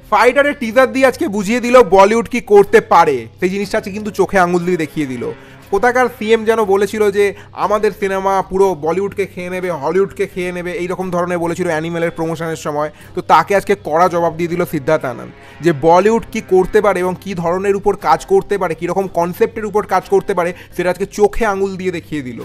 ফাইটারের teaser দিয়ে আজকে বুঝিয়ে দিল বলিউড কি করতে পারে, সেই জিনিসটা আজকে কিন্তু চোখে আঙুল দিয়ে দেখিয়ে দিল। কোথাকার সিএম যেন বলেছিল যে আমাদের সিনেমা পুরো বলিউডকে খেয়ে নেবে, হলিউডকে খেয়ে নেবে, এইরকম ধরনের বলেছিল অ্যানিমেলের প্রমোশনের সময়। তো তাকে আজকে কড়া জবাব দিয়ে দিল সিদ্ধার্থ আনন্দ যে বলিউড কি করতে পারে এবং কী ধরনের উপর কাজ করতে পারে, কীরকম কনসেপ্টের উপর কাজ করতে পারে, সেটা আজকে চোখে আঙুল দিয়ে দেখিয়ে দিল।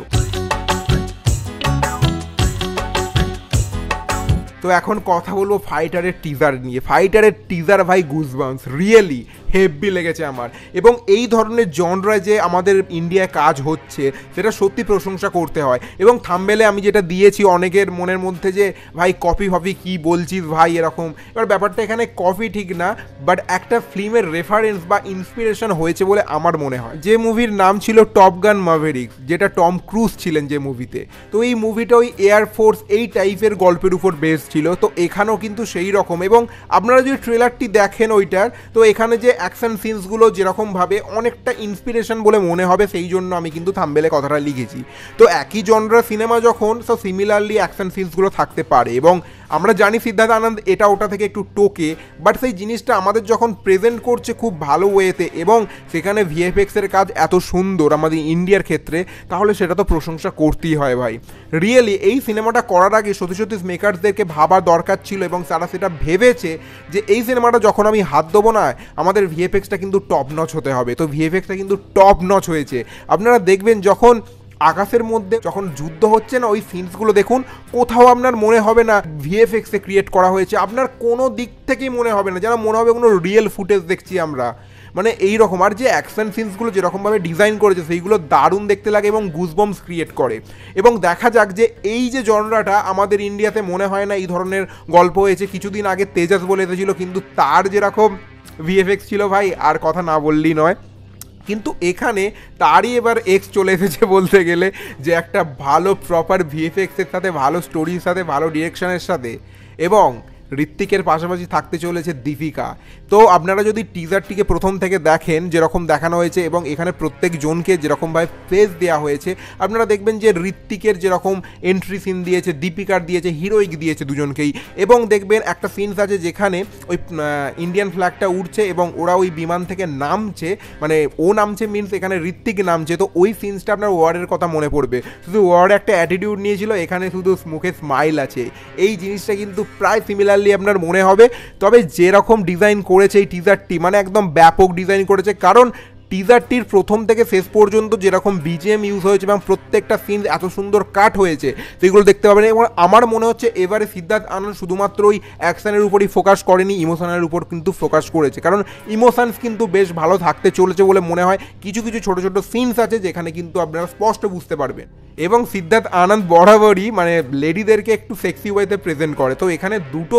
তো এখন কথা বলবো ফাইটারের টিজার নিয়ে। ফাইটারের টিজার ভাই গুজবাম্পস, রিয়েলি হেভি লেগেছে আমার। এবং এই ধরনের জনরায় যে আমাদের ইন্ডিয়ায় কাজ হচ্ছে সেটা সত্যি প্রশংসা করতে হয়। এবং থাম্বনেলে আমি যেটা দিয়েছি অনেকের মনের মধ্যে যে ভাই কপি ফপি কী বলছিস ভাই এরকম, এবার ব্যাপারটা এখানে কপি ঠিক না, বাট একটা ফিল্মের রেফারেন্স বা ইন্সপিরেশন হয়েছে বলে আমার মনে হয়। যে মুভির নাম ছিল টপ গান ম্যাভেরিক্স, যেটা টম ক্রুজ ছিলেন যে মুভিতে, তো এই মুভিটা ওই এয়ারফোর্স এই টাইপের গল্পের উপর বেস ছিল। তো এখানেও কিন্তু সেই রকম। এবং আপনারা যদি ট্রেলারটি দেখেন ওইটার, তো এখানে যে অ্যাকশন সিনসগুলো যেরকমভাবে অনেকটা ইন্সপিরেশন বলে মনে হবে, সেই জন্য আমি কিন্তু থাম্বনেলে কথাটা লিখেছি। তো একই জনরার সিনেমা যখন, সো সিমিলারলি অ্যাকশন সিনসগুলো থাকতে পারে। এবং আমরা জানি সিদ্ধার্থ আনন্দ এটা ওটা থেকে একটু টোকে, বাট সেই জিনিসটা আমাদের যখন প্রেজেন্ট করছে খুব ভালো ওয়েতে এবং সেখানে ভিএফএক্সের কাজ এত সুন্দর আমাদের ইন্ডিয়ার ক্ষেত্রে, তাহলে সেটা তো প্রশংসা করতেই হয় ভাই। রিয়েলি এই সিনেমাটা করার আগে সত্যি সত্যি মেকার্সদেরকে ভাবার দরকার ছিল এবং তারা সেটা ভেবেছে যে এই সিনেমাটা যখন আমি হাত দেবো না, আমাদের ভিএফএক্সটা কিন্তু টপ নচ হতে হবে। তো ভিএফএক্সটা কিন্তু টপ নচ হয়েছে। আপনারা দেখবেন যখন আকাশের মধ্যে যখন যুদ্ধ হচ্ছে না, ওই সিনসগুলো দেখুন, কোথাও আপনার মনে হবে না ভিএফএক্সে ক্রিয়েট করা হয়েছে, আপনার কোনো দিক থেকেই মনে হবে না, যেন মনে হবে কোনো রিয়েল ফুটেজ দেখছি আমরা, মানে এই রকম। আর যে অ্যাকশন সিনসগুলো যেরকমভাবে ডিজাইন করেছে সেইগুলো দারুণ দেখতে লাগে এবং গুজবম্পস ক্রিয়েট করে। এবং দেখা যাক যে এই যে জনরাটা আমাদের ইন্ডিয়াতে মনে হয় না এই ধরনের গল্প হয়েছে। কিছুদিন আগে তেজাস বলে এসেছিল, কিন্তু তার যেরকম ভিএফএক্স ছিল ভাই, আর কথা না বললেই নয়। কিন্তু এখানে তারই এবার এক্স চলে এসেছে বলতে গেলে, যে একটা ভালো প্রপার ভিএফএক্সের সাথে, ভালো স্টোরির সাথে, ভালো ডিরেকশনের সাথে, এবং ঋত্বিকের পাশাপাশি থাকতে চলেছে দীপিকা। তো আপনারা যদি টিজারটিকে প্রথম থেকে দেখেন যেরকম দেখানো হয়েছে এবং এখানে প্রত্যেক জনকে যেরকমভাবে ফেস দেওয়া হয়েছে, আপনারা দেখবেন যে ঋত্বিকের যেরকম এন্ট্রি সিন দিয়েছে, দীপিকার দিয়েছে, হিরোইক দিয়েছে দুজনকেই। এবং দেখবেন একটা সিনস আছে যেখানে ওই ইন্ডিয়ান ফ্ল্যাগটা উঠছে এবং ওরা ওই বিমান থেকে নামছে, মানে ও নামছে মিনস এখানে ঋত্বিক নামছে। তো ওই সিনসটা আপনার ওয়ার্ডের কথা মনে পড়বে, শুধু ওয়ার্ড একটা অ্যাটিটিউড নিয়েছিল, এখানে শুধু মুখে স্মাইল আছে। এই জিনিসটা কিন্তু প্রায় সিমিলারলি আপনার মনে হবে। তবে যেরকম ডিজাইন করেছে এই টিজারটি, মানে একদম ব্যাপক ডিজাইন করেছে, কারণ টিজারটির প্রথম থেকে শেষ পর্যন্ত যেরকম বিজিএম ইউজ হয়েছে এবং প্রত্যেকটা সিন এত সুন্দর কাট হয়েছে, সেগুলো দেখতে পাবেন। এবং আমার মনে হচ্ছে এবারে সিদ্ধার্থ আনন্দ শুধুমাত্র ওই অ্যাকশনের উপরই ফোকাস করেনি, ইমোশনের উপর কিন্তু ফোকাস করেছে, কারণ ইমোশনস কিন্তু বেশ ভালো থাকতে চলেছে বলে মনে হয়। কিছু কিছু ছোটো ছোটো সিনস আছে যেখানে কিন্তু আপনারা স্পষ্ট বুঝতে পারবেন। এবং সিদ্ধার্থ আনন্দ বরাবরই মানে লেডিদেরকে একটু সেক্সি ওয়েতে প্রেজেন্ট করে। তো এখানে দুটো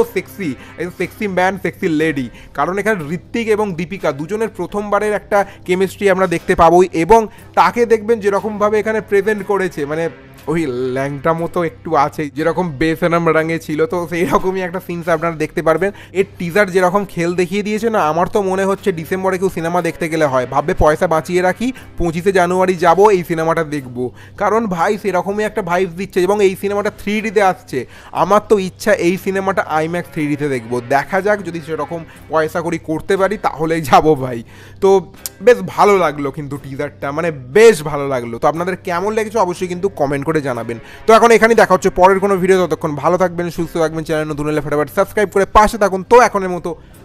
সেক্সি ম্যান, সেক্সি লেডি, কারণ এখানে ঋত্বিক এবং দীপিকা দুজনের প্রথমবারের একটা কেমিস্ট্রি আমরা দেখতে পাবোই। এবং তাকে দেখবেন যেরকমভাবে এখানে প্রেজেন্ট করেছে, মানে ওই ল্যাংটা মতো একটু আছে, যেরকম বেসনম রঙে ছিল, তো সেই রকমই একটা সিনস আপনারা দেখতে পারবেন। এর টিজার যেরকম খেল দেখিয়ে দিয়েছে না, আমার তো মনে হচ্ছে ডিসেম্বরে কেউ সিনেমা দেখতে গেলে হয় ভাববে পয়সা বাঁচিয়ে রাখি, 25শে জানুয়ারি যাব এই সিনেমাটা দেখবো, কারণ ভাই সেরকমই একটা ভাইবস দিচ্ছে। এবং এই সিনেমাটা 3Dতে আসছে, আমার তো ইচ্ছা এই সিনেমাটা আইম্যাক্স 3Dতে দেখবো। দেখা যাক, যদি সেরকম পয়সা করি করতে পারি তাহলেই যাবো ভাই। তো বেশ ভালো লাগলো কিন্তু টিজারটা, মানে বেশ ভালো লাগলো। তো আপনাদের কেমন লেগেছে অবশ্যই কিন্তু কমেন্ট করে জানাবেন। তো এখন এখানেই দেখা হচ্ছে পরের কোনো ভিডিও, ততক্ষণ ভালো থাকবেন, সুস্থ থাকবেন, চ্যানেল নতুন হলে ফটাফট সাবস্ক্রাইব করে পাশে থাকুন। তো এখনের মতো